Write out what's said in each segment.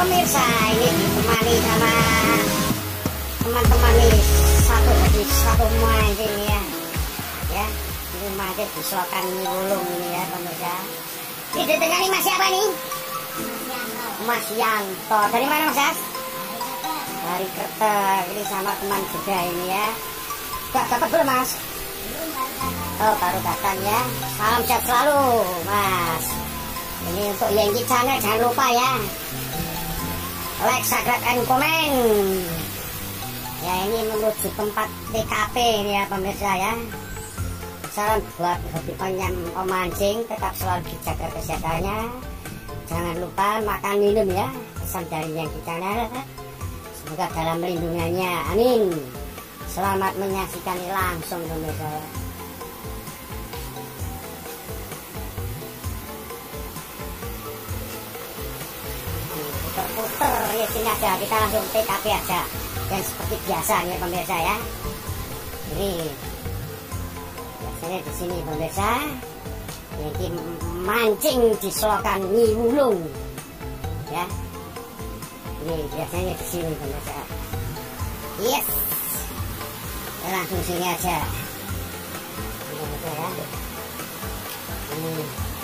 pemirsa, ini ditemani sama teman-teman nih, satu mancing ya. Ya, ini mancing di selokan Nyiwulung ini ya pemirsa. Ini di tengah ini Mas siapa nih? Mas Yanto. Dari mana Mas Yas? Dari Kertek. Ini sama teman juga ini ya. Gak dapat belum Mas? Oh, baru datang ya. Salam sehat selalu Mas. Ini untuk Yengki Channel, jangan lupa ya, like, subscribe, and comment. Ya, ini menuju tempat TKP ini ya pemirsa ya. Salam buat hobi pemancing, tetap selalu dijaga kesehatannya. Jangan lupa makan minum ya, pesan dari Yengki Channel. Semoga dalam lindungannya, amin. Selamat menyaksikan langsung pemirsa. Puter ya, sini aja, kita langsung TKP aja. Dan seperti biasa ya pemirsa ya. Ini biasanya di sini pemirsa. Ini mancing di selokan Nyiwulung ya. Ini biasanya di sini pemirsa. Yes. Ya, langsung sini aja. Ini pemirsa ya. Ini.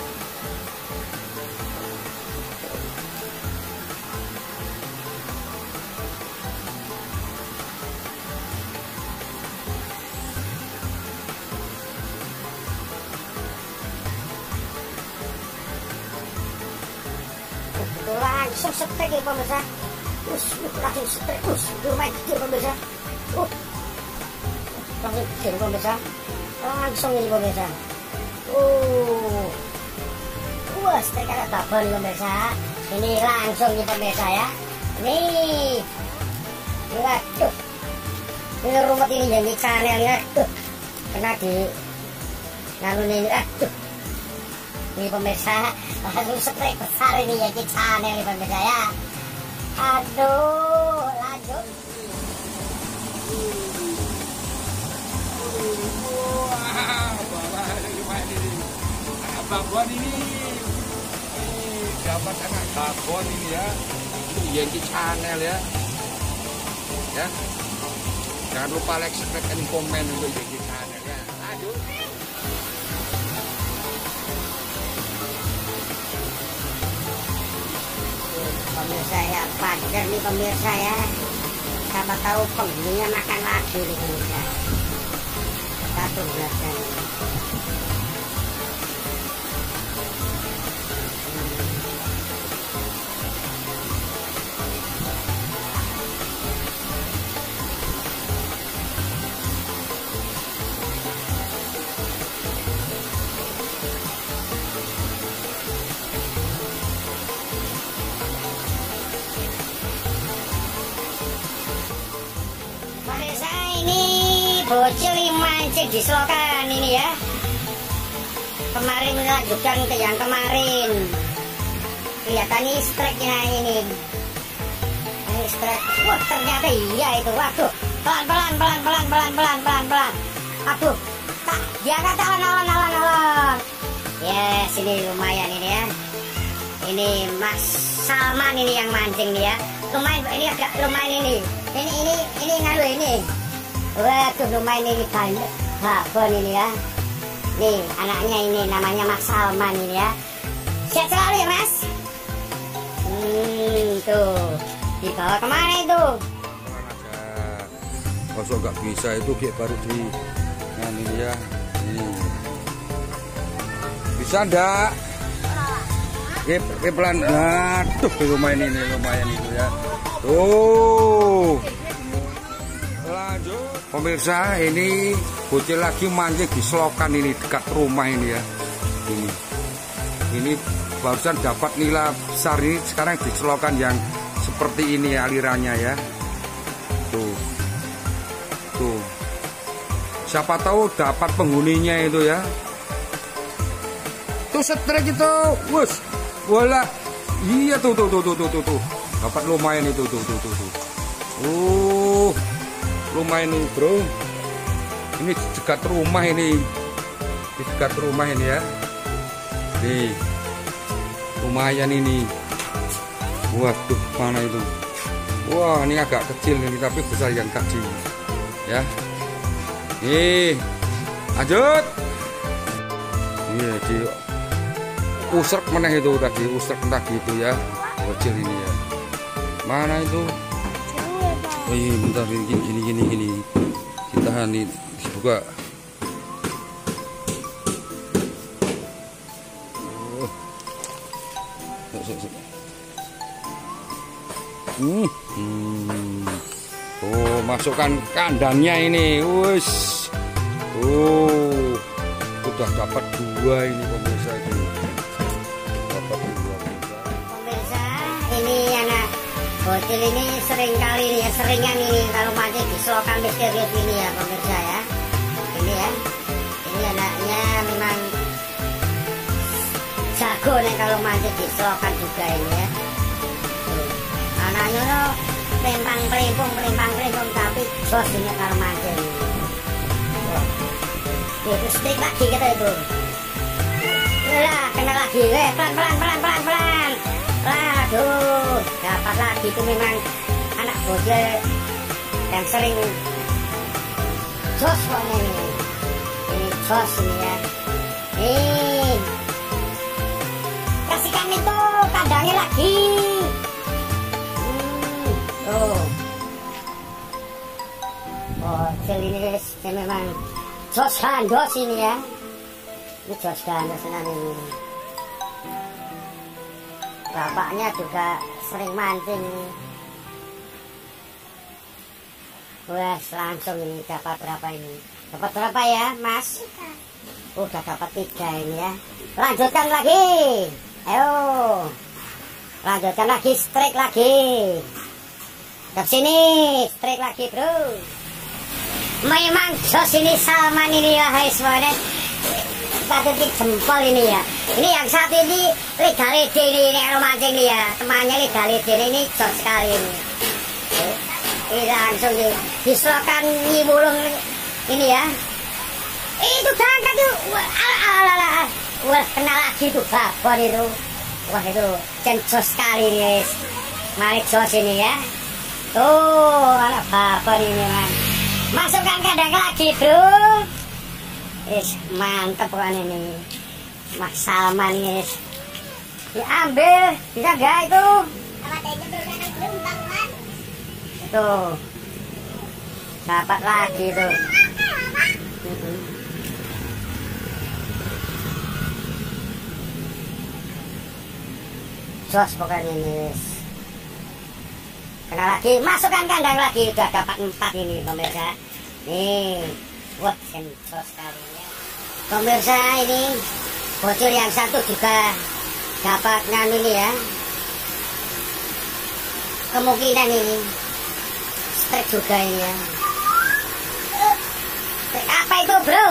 Langsung setrek ya pemirsa. Langsung setrek. Lumayan kecil pemirsa. Langsung kecil pemirsa. Langsung ini pemirsa. Wah, setrek ada tabel pemirsa. Ini langsung nih pemirsa ya. Nih. Waduh. Ini rumput ini Yengki Channel ya. Kena di ngalun ini. Aduh. Ini pemirsa, langsung setrek besar ini Yengki Channel nih pemirsa ya. Aduh, lanjut. Wah, bawa lumayan ini. Anak babon ini. Dapat anak babon ini ya. Ini Yengki Channel ya. Ya. Jangan lupa like, subscribe, dan komen untuk Yengki Channel ya. Lanjut. Pemirsa ya, pagar nih pemirsa ya. Siapa tahu penghuninya makan lagi nih pemirsa. Satu belasan. Ini bocil mancing di selokan ini ya. Kemarin melanjutkan ke yang kemarin. Kelihatan ini streknya ini. Ini strek. Wah, ternyata iya itu. Waduh. Pelan. Aduh. Tak, dia kata alon. Yes, ini lumayan ini ya. Ini Mas Salman ini yang mancing nih ya. Lumayan, ini agak lumayan ini. Ini ngalu ini. Waduh, lumayan ini banyak babon ini ya. Nih anaknya ini namanya Mas Salman ini ya. Sehat selalu ya Mas. Tuh dibawa kemana itu? Kalau nggak bisa itu kayak baru di ini ya. Ini bisa ndak? Pelan. Aduh, lumayan itu ya. Tuh. Lanjut. Pemirsa, ini bocil lagi mancing di selokan ini dekat rumah ini ya. Ini barusan dapat nila besar ini, sekarang di selokan yang seperti ini alirannya ya. Tuh. Siapa tahu dapat penghuninya itu ya. Tuh setrek itu, wus, bola. Iya tuh. Dapat lumayan itu tuh. Lumayan nih bro. Ini dekat rumah ini. Di dekat rumah ini ya. Nih. Lumayan ini. Waduh, mana itu? Wah, ini agak kecil ini tapi besar yang tadi. Ya. Nih. Lanjut. Iya, di usrek mana itu tadi, usrek tadi itu ya. Kecil ini ya. Mana itu? Oh iya, bentar gini. Kita ini dibuka. Oh, masukkan kandangnya ini. Wis. Oh. Udah dapat 2 ini pemirsa ini. Dapat 2 pemirsa. Ini anak bocil ini sering kali ini ya, seringan ini kalau mancing di selokan misterius ini ya pemirsa ya. Ini ya. Ini anaknya memang jago nih kalau mancing di selokan juga ini ya. Anaknya no pelempang-pelempung tapi jos ini kalau mancing. Itu stick lagi kita itu. Lah, kena lagi, pelan. Aduh, dapat lagi itu memang anak bocil yang sering jos kok ini. Ini jos ini ya. Nih, kasihkan itu kandangnya lagi. Tuh. Bocil ini guys, memang jos gandos ini ya. Ini jos gandos ini. Bapaknya juga sering mancing. Wes langsung ini dapat berapa ini? Dapat berapa ya, Mas? Udah dapat 3 ini ya. Lanjutkan lagi. Ayo. Lanjutkan lagi, strike lagi. Ke sini, strike lagi, Bro. Memang jos ini salman ini ya, hai semuanya. Patut jempol ini ya. Ini yang satu ini lidah-lidah ini kalau mancing nih ya. Temannya lidah-lidah ini jos sekali ini. Ini langsung diselokan nyibulung ini ya. Itu gangkat tuh. Wah, kena lagi tuh babon itu. Wah itu jos sekali nih. Mari jos ini ya. Tuh, anak babon ini man. Masukkan kandang lagi, Bro. Mantap kan ini. Mas Salman ini. Diambil, bisa enggak itu? Tuh. Dapat lagi tuh. Jos pokoknya ini. Kena lagi, masukkan kandang lagi. Udah dapat 4 ini pemirsa. Nih, wah jos sekali ya. Pemirsa ini bocil yang satu juga dapat ini ya. Kemungkinan ini strike juga ini ya. Apa itu, Bro?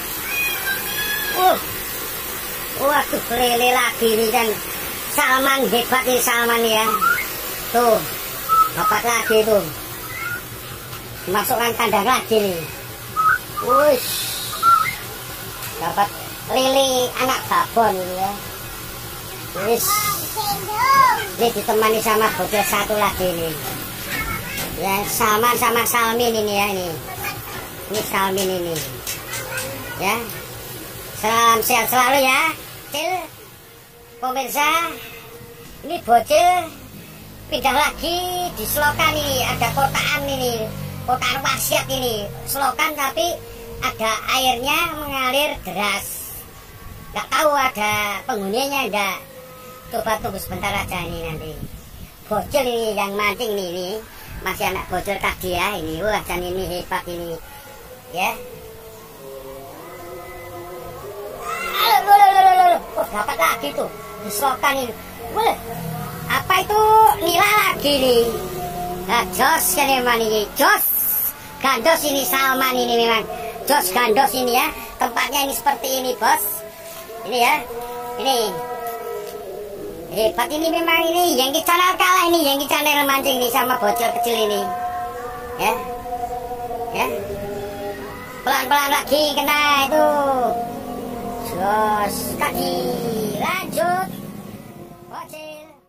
Waduh, lele lagi ini dan salman hebat ini salman ya. Tuh. Dapat lagi tuh. Masukkan kandang lagi nih. Wush. Dapat lili anak babon ini ya. Wush. Ini ditemani sama bocil satu lagi nih. Ya, Salman sama Salmin ini ya ini. Ini Salmin ini. Ya. Salam sehat selalu ya. Bocil. Pemirsa. Ini bocil pindah lagi di selokan ini, ada kotaan ini, kotaan wasiat ini, selokan tapi ada airnya mengalir deras. Nggak tahu ada penghuninya enggak. Coba tunggu sebentar aja ini nanti. Bocil ini yang mancing ini masih anak bocil tadi ya ini. Wah, dan ini hebat ini, ya. Oh, dapat lagi tuh di selokan ini. Wah. Apa itu nila lagi nih? Nah, jos kan memang ini, jos gandos ini salman ini memang jos gandos ini ya. Tempatnya ini seperti ini, bos. Ini ya, ini hebat ini memang ini. Yang channel kalah ini, yang channel mancing ini sama bocil kecil ini, ya, ya. Pelan-pelan lagi kena itu. Jos kaki lanjut, bocil.